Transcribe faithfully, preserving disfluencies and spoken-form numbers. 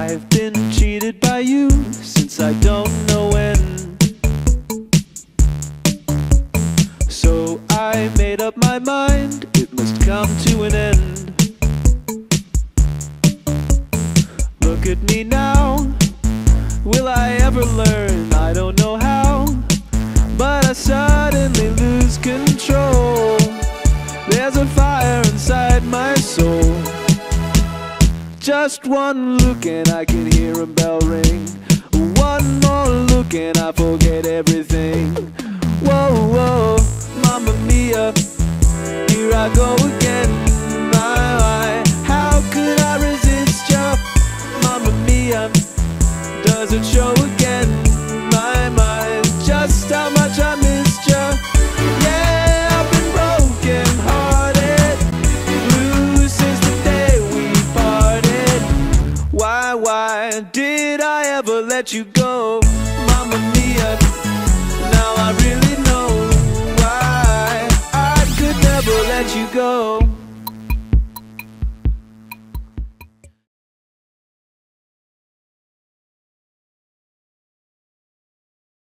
I've been cheated by you since I don't know when. So I made up my mind, it must come to an end. Look at me now, will I ever learn? I don't know how, but I suddenly lose control. There's a fire inside my soul. Just one look and I can hear a bell ring. One more look and I forget everything. Whoa, whoa, Mamma Mia, here I go again. My, my, how could I resist ya? Mamma Mia, does it show again? My, my, just how much I missed ya. Yeah, I've been broken hearted, blue since the day we parted. Why, why did I ever let you go?